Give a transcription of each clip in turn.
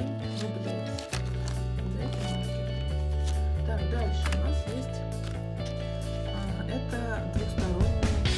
Noblesse. Так, дальше у нас есть это двухсторонний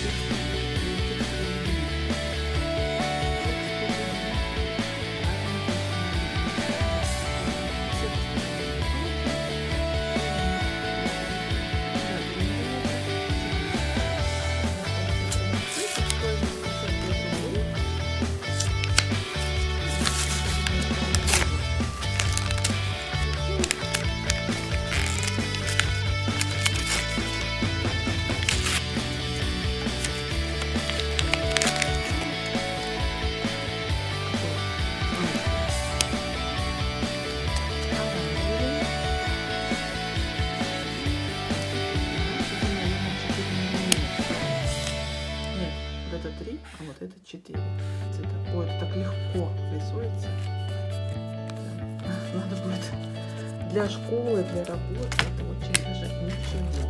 это 3, а вот это 4 цвета. Ой, это так легко рисуется. Надо будет для школы, для работы. Это очень даже ничего.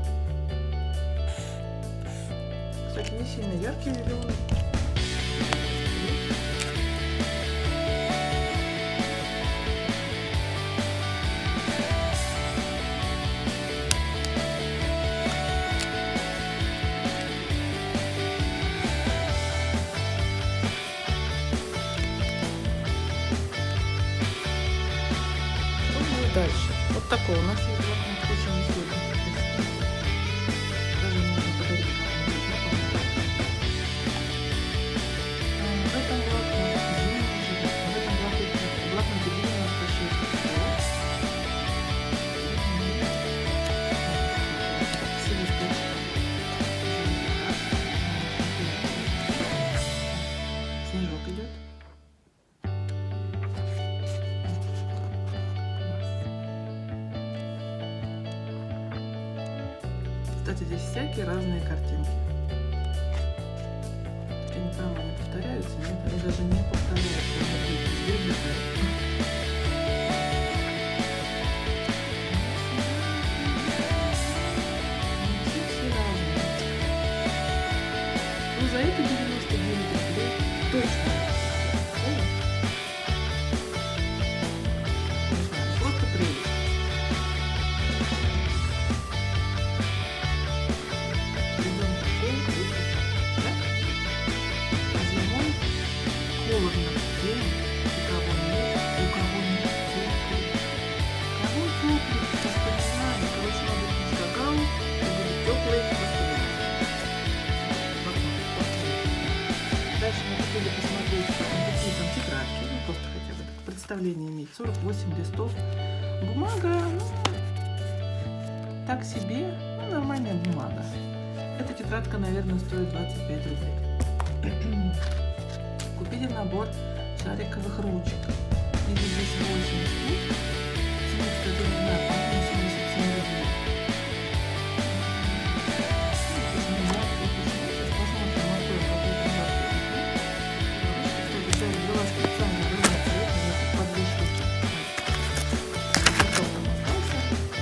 Кстати, не сильно яркий зеленый. Дальше. Вот такой у нас есть блокнот, очень веселый. Даже можно подарить. В этом блокноте 96 листов. Все листочки. Снежок идет. Кстати, здесь всякие разные картинки. Я не знаю, они повторяются, нет, они даже не повторяются. Все разные. Ну, за это 99 рублей точно. Просто прелесть. Холодно в день, у кого нет, у кого нет теплый. Кого теплый воспоминания, короче, надо пить какао, и будут теплые воспоминания. Дальше мы хотели посмотреть, какие там тетрадки, ну просто хотя бы так представление иметь. 48 листов. Бумага, ну, так себе, ну, нормальная бумага. Эта тетрадка, наверное, стоит 25 рублей. Купили набор шариковых ручек. Их здесь 8 штук. Цена, кстати, не знаю, по-моему, 77 рублей. Здесь не жаркий письмо. Сейчас посмотрим, какой какой-то жаркий письмо. Кстати, я взяла специально разный цвет, у меня тут по 2 штуки. Потом там остался.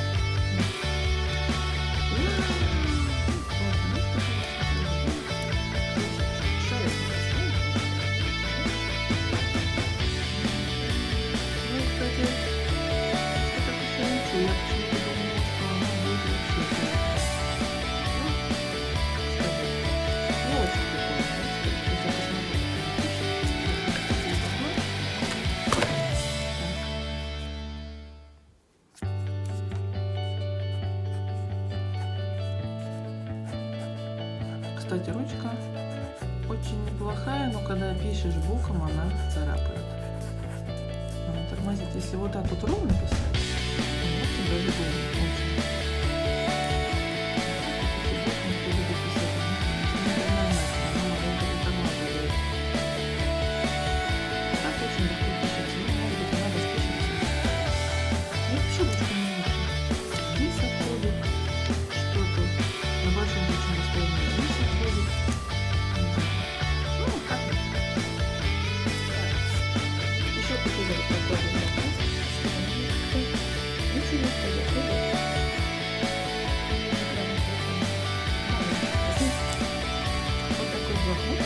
Кстати, ручка очень неплохая, но когда пишешь боком, она царапает. Она тормозит. Если вот так вот ровно писать, вот тогда удобно очень. Так очень легко пишется. Ну, может быть, она распишется. Ну, вообще ручка не очень. Здесь отходит что-то на большом очень расстоянии. Здесь отходит. Ну, как еще какие-то такое. Ничего не вот такой блокнот.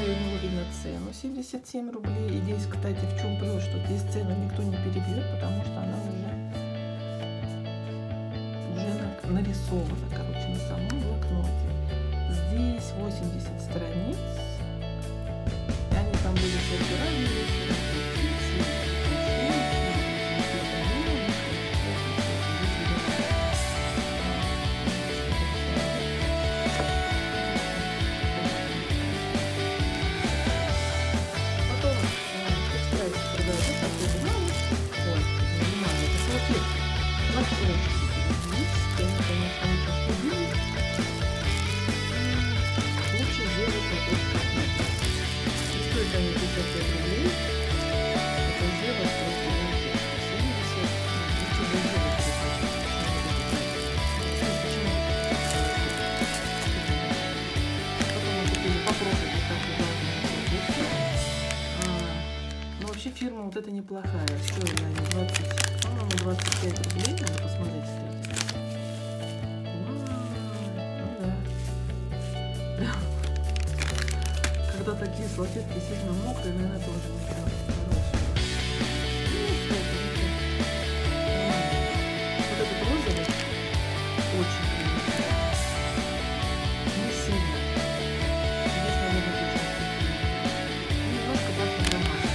и у него видно цену 77 рублей. И здесь, кстати, в чем плюс, что здесь цену никто не перебьет, потому что она уже нарисована, короче, на самом блокноте. Здесь 80 страниц. И они там были все разные. Фирма вот эта неплохая, стоит она 20, по-моему, 25 рублей, надо посмотреть, кстати. Ну да. Когда такие салфетки сильно мокрые, наверное, тоже не прям хорошие. Вот этот розовый очень приятный. Не сильно. Здесь, наверное, тоже немножко даже домашний.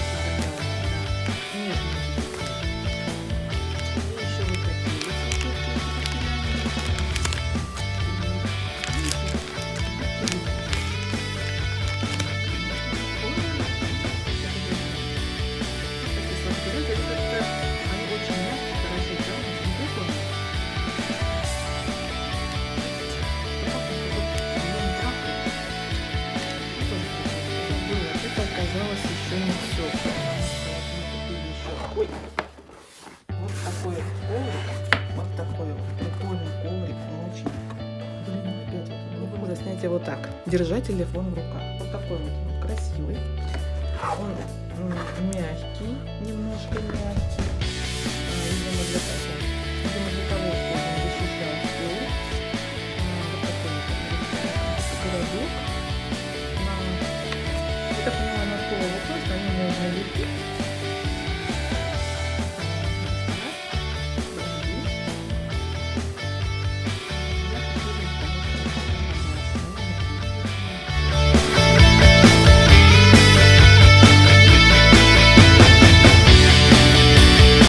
Оказалось еще не все, потому что вот мы купили еще. Ой, вот такой вот коврик, вот такой вот прикольный коврик, он очень, блин, опять вот не буду заснять его так, держа телефон в руках, вот такой вот он красивый, он мягкий, немножко мягкий, видимо для того, чтобы он защищал стол, вот такой вот городок. Я так понимаю, на стол вот просто они можно лепить.